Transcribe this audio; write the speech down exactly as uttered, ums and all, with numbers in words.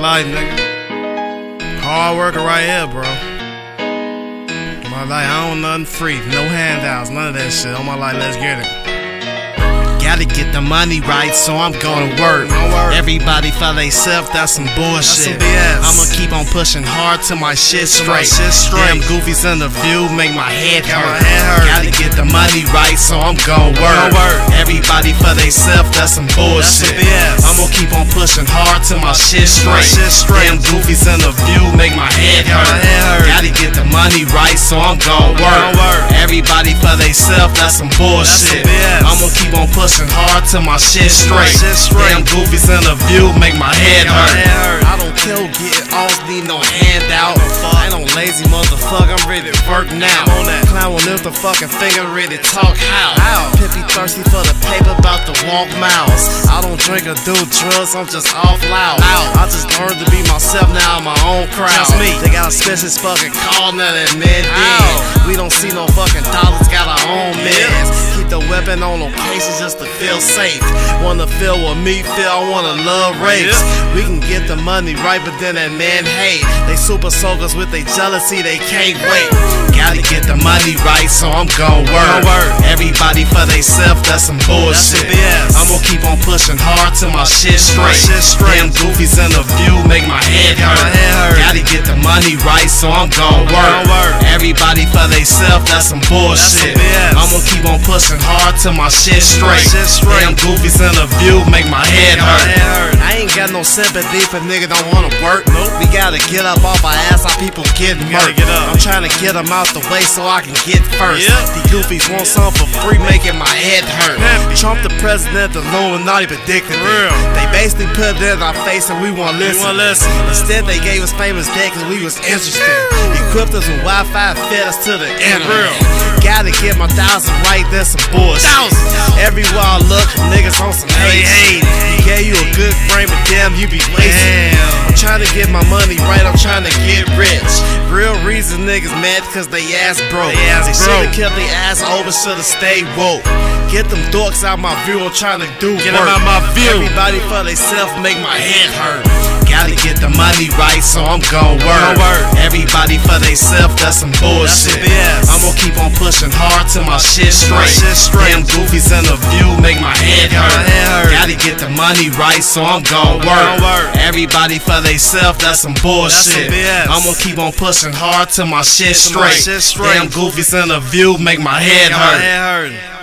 life, nigga. Hard worker right here, bro. My life, I don't nothing free. No handouts, none of that shit. On my life, let's get it. Gotta get the money right, so I'm gonna work. Everybody for theyself, that's some bullshit. That's some I'ma keep on pushing hard till my shit straight. My shit straight. Damn goofies in the view make my head hurt. My head hurt. Gotta get the money right, so I'm gonna work. work. Everybody for theyself, that's some bullshit. That's I'ma keep on pushing hard till my shit straight. My shit straight. Damn goofies in the view make my head hurt. My head hurt. Gotta get the money right, so I'm gonna work. work. Everybody for theyself, that's some bullshit. That's some I'ma keep on pushing hard till my shit straight. Damn goofies in the view make my head hurt. I don't care who get off, need no handout. I ain't no lazy motherfucker, I'm ready to work now. Clown will lift the fucking finger, ready to talk how. Pippy thirsty for the paper, about to walk miles. I don't drink or do drugs, I'm just off loud. I just learned to be myself, now I'm my own crowd. They got a specialist fucking call, now that man dead. We don't see no fucking dollars, got our own meds. Keep the weapon on location just to feel safe. Wanna feel what me feel, I wanna love rapes. We can get the money right, but then that man hate. They super soakers with they jealousy, they can't wait. Gotta get the money right, so I'm gon' work. Everybody for theyself, that's some bullshit. I'ma keep on pushing hard till my shit straight. Damn goofies in the view make my head hurt. Gotta get the money right, so I'm gon' work. Everybody for theyself, that's some bullshit. I'ma keep on pushing hard till my shit straight. Damn goofies in the view make my head hurt. I ain't got no sympathy for nigga don't wanna work. We gotta get up off our ass, our people getting murked. I'm trying to get them out the way so I can get first. These goofies want something for free, making my head hurt. Trump the president, the Illuminati predicted it. They basically put it in our face and we won't listen. Instead they gave us famous dead cause we was interested. Equipped us with Wi-Fi, fed us to the internet. Gotta get my thousand right, there's some bullshit. Everywhere I look, niggas on some hate. He gave you a good frame, but damn, you be wasting. I'm trying to get my money right, I'm trying to get rich. Real reason niggas mad cause they ass broke. They should've kept their ass open, should've stayed woke. Get them dorks out my view, I'm trying to do work. Get them out my view. Everybody for theyself make my head hurt. Gotta get the money right, so I'm gon' work. Everybody for theyself, that's some bullshit. I'ma keep on pushing hard till my shit straight. Damn goofies in the view make my head hurt. Gotta get the money right, so I'm gon' work. Everybody for theyself, that's some bullshit. I'ma keep on pushing hard till my shit straight. Damn goofies in the view make my head hurt.